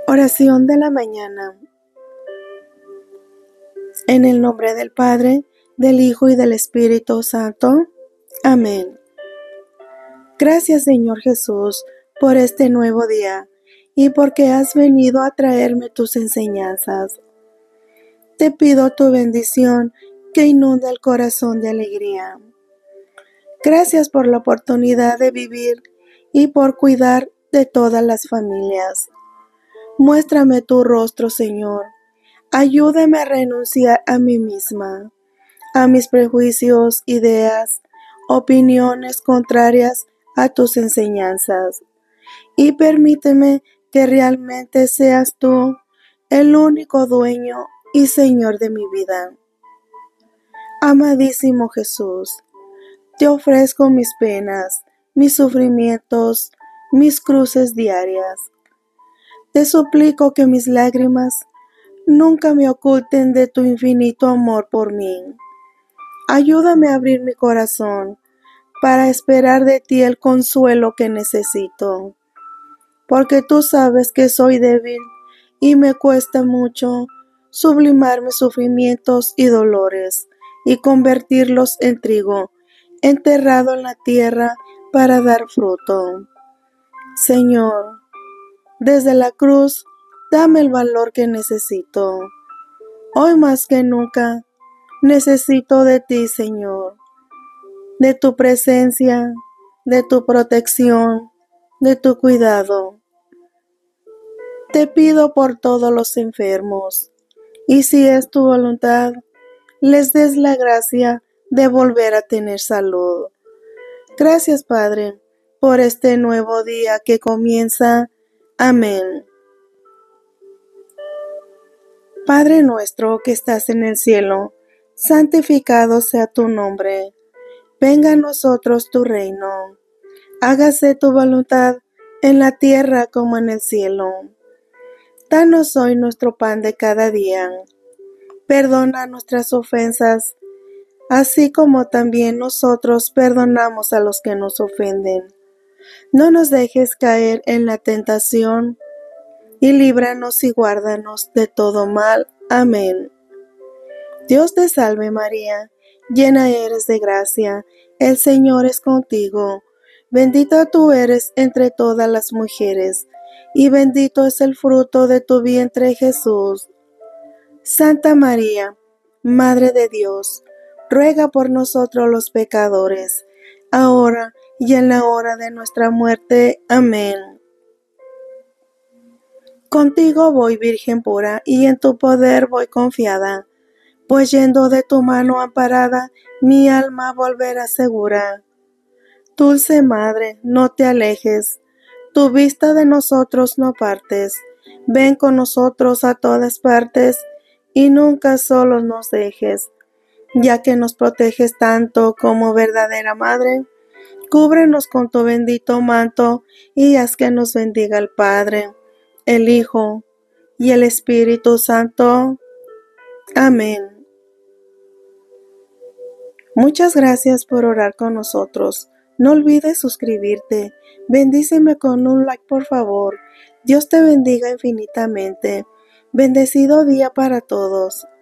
Oración de la mañana. En el nombre del Padre, del Hijo y del Espíritu Santo. Amén. Gracias, Señor Jesús, por este nuevo día y porque has venido a traerme tus enseñanzas. Te pido tu bendición que inunda el corazón de alegría. Gracias por la oportunidad de vivir y por cuidar de todas las familias. Muéstrame tu rostro, Señor. Ayúdame a renunciar a mí misma, a mis prejuicios, ideas, opiniones contrarias a tus enseñanzas. Y permíteme que realmente seas tú el único dueño y Señor de mi vida. Amadísimo Jesús, te ofrezco mis penas, mis sufrimientos, mis cruces diarias. Te suplico que mis lágrimas nunca me oculten de tu infinito amor por mí. Ayúdame a abrir mi corazón para esperar de ti el consuelo que necesito, porque tú sabes que soy débil y me cuesta mucho sublimar mis sufrimientos y dolores y convertirlos en trigo enterrado en la tierra para dar fruto. Señor, desde la cruz, dame el valor que necesito. Hoy más que nunca, necesito de ti, Señor, de tu presencia, de tu protección, de tu cuidado. Te pido por todos los enfermos, y si es tu voluntad, les des la gracia de volver a tener salud. Gracias, Padre, por este nuevo día que comienza. Amén. Padre nuestro que estás en el cielo, santificado sea tu nombre. Venga a nosotros tu reino. Hágase tu voluntad en la tierra como en el cielo. Danos hoy nuestro pan de cada día. Perdona nuestras ofensas, así como también nosotros perdonamos a los que nos ofenden. No nos dejes caer en la tentación, y líbranos y guárdanos de todo mal. Amén. Dios te salve María, llena eres de gracia, el Señor es contigo. Bendita tú eres entre todas las mujeres, y bendito es el fruto de tu vientre Jesús. Santa María, Madre de Dios, ruega por nosotros los pecadores, ahora y en la hora de nuestra muerte. Amén. Contigo voy, Virgen pura, y en tu poder voy confiada, pues yendo de tu mano amparada, mi alma volverá segura. Dulce Madre, no te alejes, tu vista de nosotros no partes, ven con nosotros a todas partes, y nunca solos nos dejes, ya que nos proteges tanto como verdadera Madre. Cúbrenos con tu bendito manto, y haz que nos bendiga el Padre, el Hijo y el Espíritu Santo. Amén. Muchas gracias por orar con nosotros. No olvides suscribirte. Bendíceme con un like, por favor. Dios te bendiga infinitamente. Bendecido día para todos.